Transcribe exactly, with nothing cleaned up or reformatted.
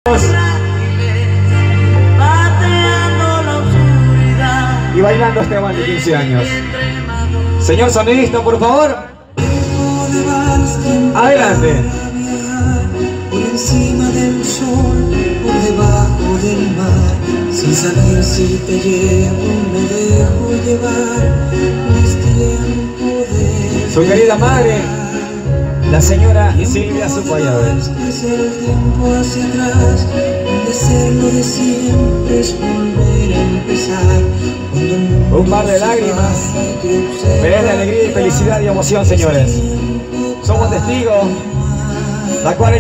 Y bailando este tema de quince años. Señor sonidista, por favor. Adelante. Por encima del sol, por debajo del mar, sin saber si te llevo, me dejo llevar. Es tiempo de su querida madre, la señora Silvia Supayave. Es el tiempo hacia atrás, de ser lo de siempre es volver a empezar. Un mar de lágrimas, pero es de alegría y felicidad y emoción, señores. Somos testigos, la cual